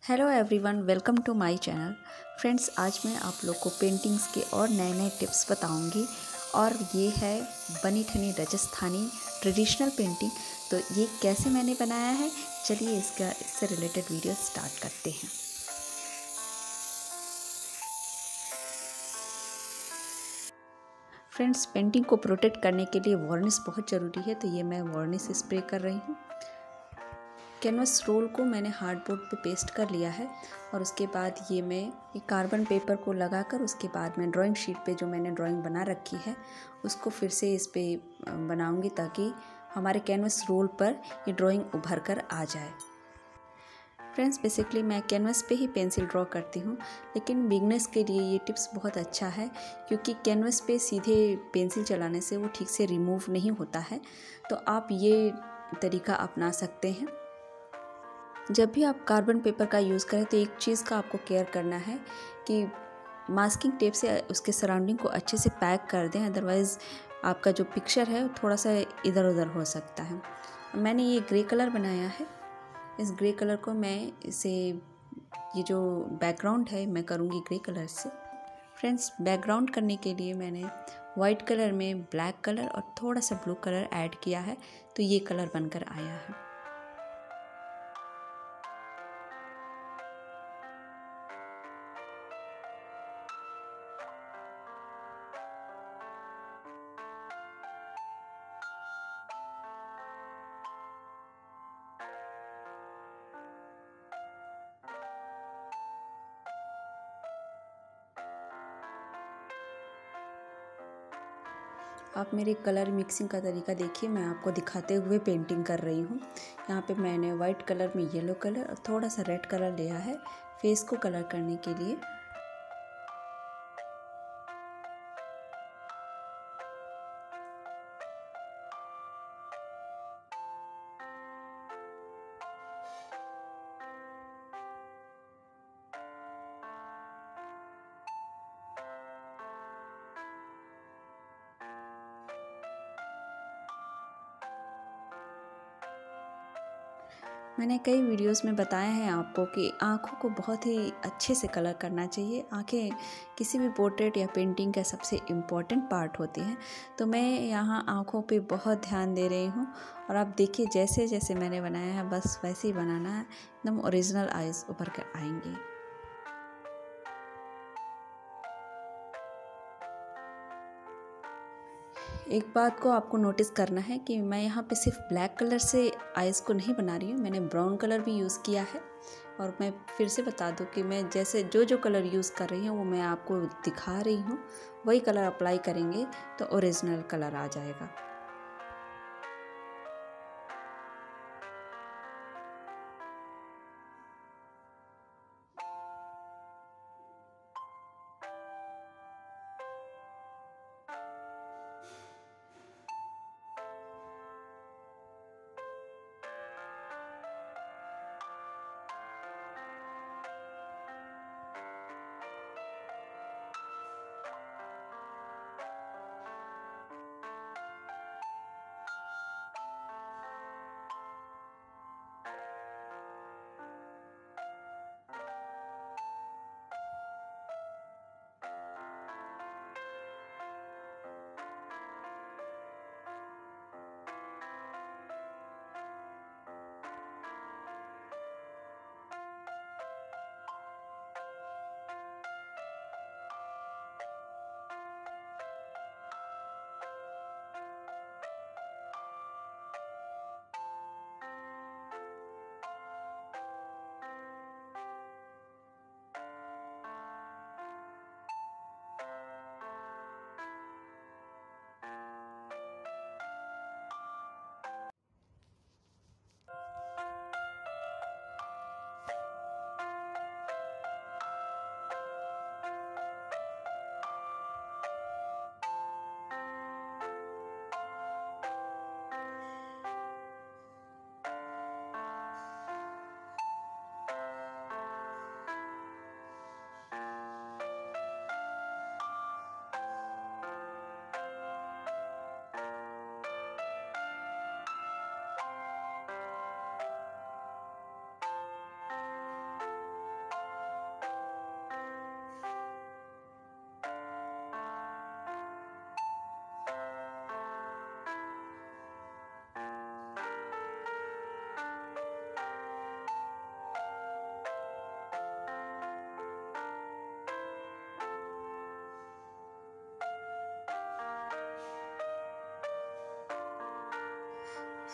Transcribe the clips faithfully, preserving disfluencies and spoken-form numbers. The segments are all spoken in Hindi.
Hello everyone, welcome to my channel. Friends, आज मैं आप लोग को पेंटिंग्स के और नए नए टिप्स बताऊंगी और ये है बनी ठनी राजस्थानी ट्रेडिशनल पेंटिंग। तो ये कैसे मैंने बनाया है, चलिए इसका इससे रिलेटेड वीडियो स्टार्ट करते हैं। फ्रेंड्स, पेंटिंग को प्रोटेक्ट करने के लिए वार्निश बहुत ज़रूरी है, तो ये मैं वार्निश स्प्रे कर रही हूँ। कैनवस रोल को मैंने हार्डबोर्ड पे पेस्ट कर लिया है और उसके बाद ये मैं ये कार्बन पेपर को लगाकर उसके बाद मैं ड्राइंग शीट पे जो मैंने ड्राइंग बना रखी है उसको फिर से इस पे बनाऊंगी ताकि हमारे कैनवस रोल पर ये ड्राइंग उभर कर आ जाए। फ्रेंड्स, बेसिकली मैं कैनवस पे ही पेंसिल ड्रॉ करती हूँ, लेकिन बिगनर्स के लिए ये टिप्स बहुत अच्छा है क्योंकि कैनवस पे सीधे पेंसिल चलाने से वो ठीक से रिमूव नहीं होता है। तो आप ये तरीका अपना सकते हैं। जब भी आप कार्बन पेपर का यूज़ करें तो एक चीज़ का आपको केयर करना है कि मास्किंग टेप से उसके सराउंडिंग को अच्छे से पैक कर दें, अदरवाइज़ आपका जो पिक्चर है थोड़ा सा इधर उधर हो सकता है। मैंने ये ग्रे कलर बनाया है। इस ग्रे कलर को मैं इसे ये जो बैकग्राउंड है मैं करूँगी ग्रे कलर से। फ्रेंड्स, बैकग्राउंड करने के लिए मैंने वाइट कलर में ब्लैक कलर और थोड़ा सा ब्लू कलर ऐड किया है, तो ये कलर बनकर आया है। आप मेरे कलर मिक्सिंग का तरीका देखिए, मैं आपको दिखाते हुए पेंटिंग कर रही हूँ। यहाँ पे मैंने वाइट कलर में येलो कलर और थोड़ा सा रेड कलर लिया है फेस को कलर करने के लिए। मैंने कई वीडियोस में बताया है आपको कि आँखों को बहुत ही अच्छे से कलर करना चाहिए। आँखें किसी भी पोर्ट्रेट या पेंटिंग का सबसे इम्पॉर्टेंट पार्ट होती हैं, तो मैं यहाँ आँखों पे बहुत ध्यान दे रही हूँ। और आप देखिए, जैसे जैसे मैंने बनाया है बस वैसे ही बनाना है, एकदम ओरिजिनल आइज़ उभर कर आएंगे। एक बात को आपको नोटिस करना है कि मैं यहाँ पे सिर्फ ब्लैक कलर से आइज़ को नहीं बना रही हूँ, मैंने ब्राउन कलर भी यूज़ किया है। और मैं फिर से बता दूँ कि मैं जैसे जो जो कलर यूज़ कर रही हूँ वो मैं आपको दिखा रही हूँ, वही कलर अप्लाई करेंगे तो ओरिजिनल कलर आ जाएगा।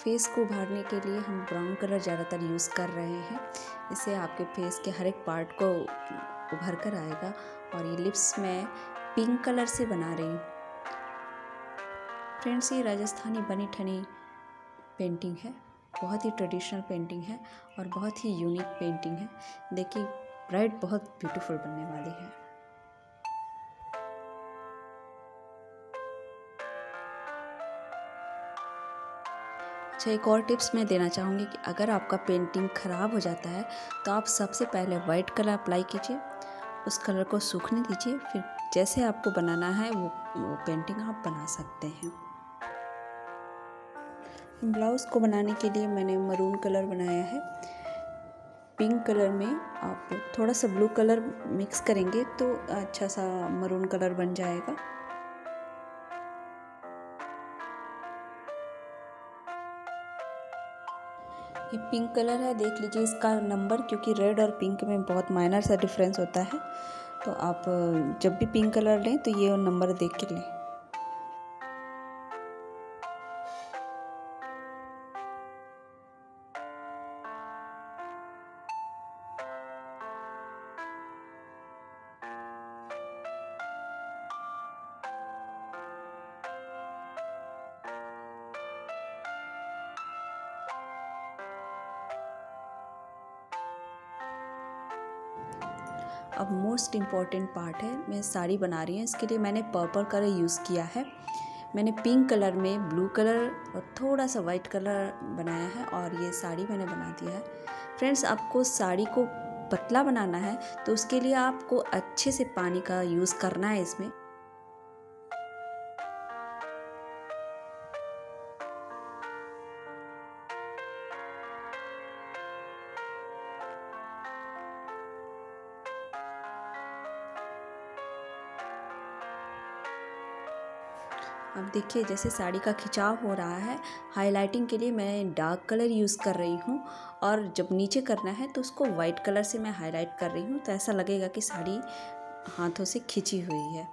फेस को उभारने के लिए हम ब्राउन कलर ज़्यादातर यूज़ कर रहे हैं। इससे आपके फेस के हर एक पार्ट को उभर कर आएगा। और ये लिप्स मैं पिंक कलर से बना रही हूँ। फ्रेंड्स, ये राजस्थानी बनी ठनी पेंटिंग है, बहुत ही ट्रेडिशनल पेंटिंग है और बहुत ही यूनिक पेंटिंग है। देखिए, ब्राइड बहुत ब्यूटीफुल बनने वाली है। अच्छा, एक और टिप्स मैं देना चाहूँगी कि अगर आपका पेंटिंग ख़राब हो जाता है तो आप सबसे पहले वाइट कलर अप्लाई कीजिए, उस कलर को सूखने दीजिए, फिर जैसे आपको बनाना है वो वो पेंटिंग आप बना सकते हैं। ब्लाउज़ को बनाने के लिए मैंने मरून कलर बनाया है। पिंक कलर में आप थोड़ा सा ब्लू कलर मिक्स करेंगे तो अच्छा सा मरून कलर बन जाएगा। ये पिंक कलर है, देख लीजिए इसका नंबर, क्योंकि रेड और पिंक में बहुत माइनर सा डिफरेंस होता है। तो आप जब भी पिंक कलर लें तो ये नंबर देख के लें। अब मोस्ट इम्पॉर्टेंट पार्ट है, मैं साड़ी बना रही हूँ। इसके लिए मैंने पर्पल कलर यूज़ किया है। मैंने पिंक कलर में ब्लू कलर और थोड़ा सा वाइट कलर बनाया है और ये साड़ी मैंने बना दिया है। फ्रेंड्स, आपको साड़ी को पतला बनाना है तो उसके लिए आपको अच्छे से पानी का यूज़ करना है इसमें। अब देखिए, जैसे साड़ी का खिंचाव हो रहा है, हाइलाइटिंग के लिए मैं डार्क कलर यूज़ कर रही हूँ और जब नीचे करना है तो उसको वाइट कलर से मैं हाईलाइट कर रही हूँ, तो ऐसा लगेगा कि साड़ी हाथों से खिंची हुई है।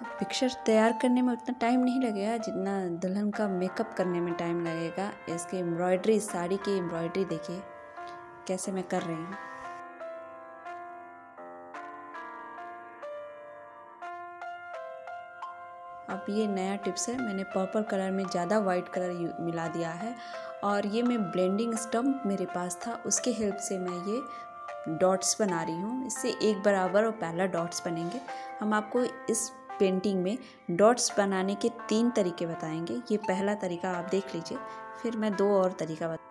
पिक्चर तैयार करने में उतना टाइम नहीं लगेगा जितना दुल्हन का मेकअप करने में टाइम लगेगा। इसकी एम्ब्रॉयडरी, साड़ी की एम्ब्रॉयडरी देखिए कैसे मैं कर रही हूँ। अब ये नया टिप्स है, मैंने पर्पल कलर में ज़्यादा वाइट कलर मिला दिया है और ये मैं ब्लेंडिंग स्टम्प मेरे पास था, उसके हेल्प से मैं ये डॉट्स बना रही हूँ। इससे एक बराबर और पहला डॉट्स बनेंगे। हम आपको इस पेंटिंग में डॉट्स बनाने के तीन तरीके बताएंगे। ये पहला तरीका आप देख लीजिए, फिर मैं दो और तरीका बता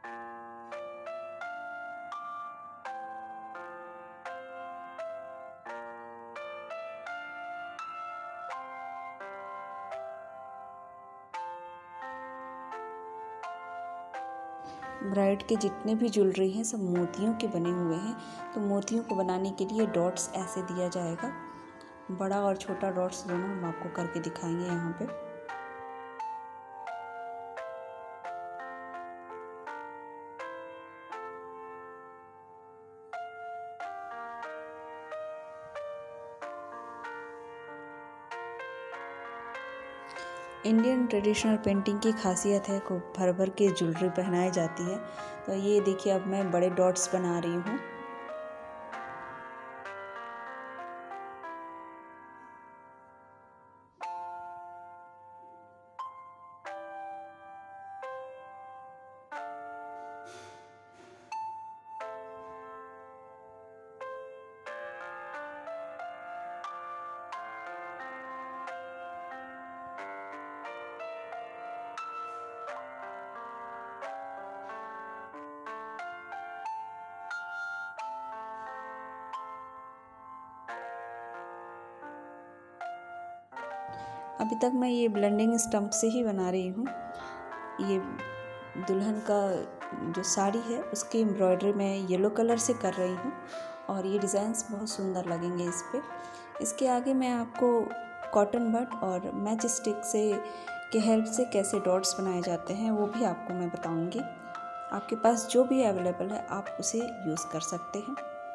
ब्राइड के जितने भी ज्वेलरी हैं सब मोतियों के बने हुए हैं, तो मोतियों को बनाने के लिए डॉट्स ऐसे दिया जाएगा। बड़ा और छोटा डॉट्स दोनों हम आपको करके दिखाएंगे यहाँ पे। इंडियन ट्रेडिशनल पेंटिंग की खासियत है को भर भर के ज्वेलरी पहनाई जाती है। तो ये देखिए अब मैं बड़े डॉट्स बना रही हूँ। अभी तक मैं ये ब्लेंडिंग स्टम्प से ही बना रही हूँ। ये दुल्हन का जो साड़ी है उसकी एम्ब्रॉयडरी मैं येलो कलर से कर रही हूँ और ये डिज़ाइंस बहुत सुंदर लगेंगे इस पर। इसके आगे मैं आपको कॉटन बड और मैच स्टिक से के हेल्प से कैसे डॉट्स बनाए जाते हैं वो भी आपको मैं बताऊँगी। आपके पास जो भी अवेलेबल है आप उसे यूज़ कर सकते हैं।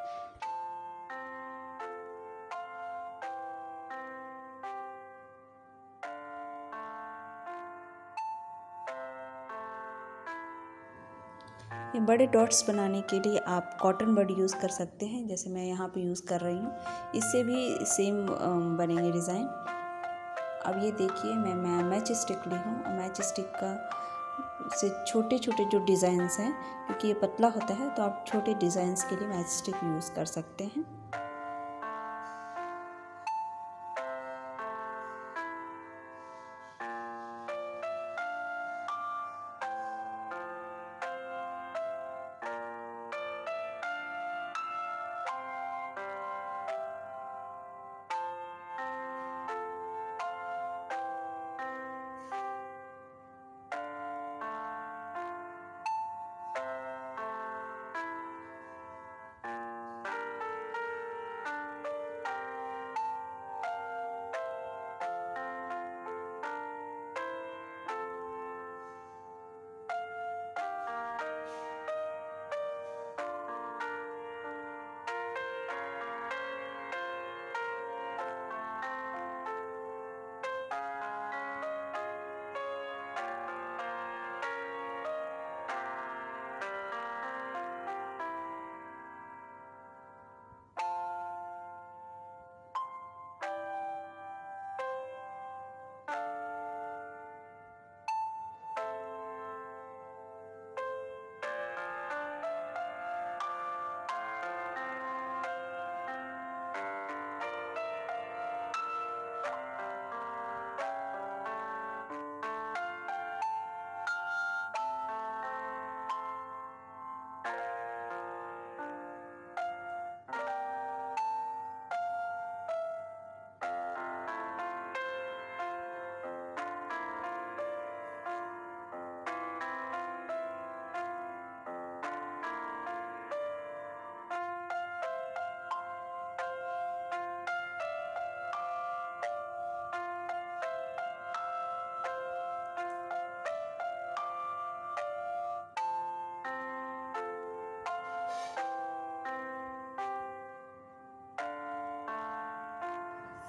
ये बड़े डॉट्स बनाने के लिए आप कॉटन बड यूज़ कर सकते हैं, जैसे मैं यहाँ पे यूज़ कर रही हूँ। इससे भी सेम बनेंगे डिज़ाइन। अब ये देखिए मैं मैं मैच स्टिक ली हूँ और मैच स्टिक का से छोटे छोटे जो डिज़ाइंस हैं, क्योंकि ये पतला होता है तो आप छोटे डिज़ाइंस के लिए मैच स्टिक यूज़ कर सकते हैं।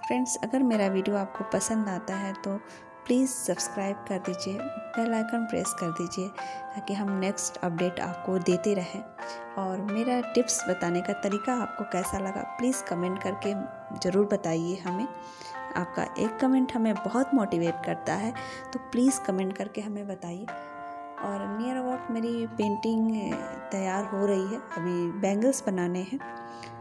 फ्रेंड्स, अगर मेरा वीडियो आपको पसंद आता है तो प्लीज़ सब्सक्राइब कर दीजिए, बेल आइकन प्रेस कर दीजिए ताकि हम नेक्स्ट अपडेट आपको देते रहें। और मेरा टिप्स बताने का तरीका आपको कैसा लगा प्लीज़ कमेंट करके ज़रूर बताइए हमें। आपका एक कमेंट हमें बहुत मोटिवेट करता है, तो प्लीज़ कमेंट करके हमें बताइए। और नियर अबाउट मेरी पेंटिंग तैयार हो रही है, अभी बैंगल्स बनाने हैं।